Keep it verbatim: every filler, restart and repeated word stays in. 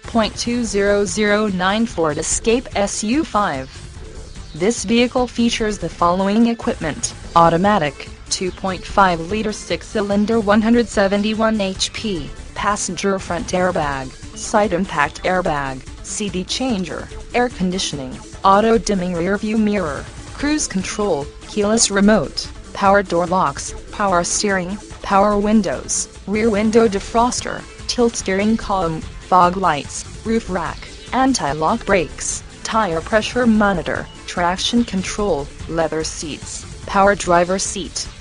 point two zero zero nine Ford Escape S U five. This vehicle features the following equipment: automatic, two point five liter six-cylinder one hundred seventy-one horsepower P, passenger front airbag, side impact airbag, C D changer, air conditioning, auto-dimming rear-view mirror, cruise control, keyless remote, power door locks, power steering, power windows, rear window defroster, tilt steering column, fog lights, roof rack, anti-lock brakes, tire pressure monitor, traction control, leather seats, power driver seat,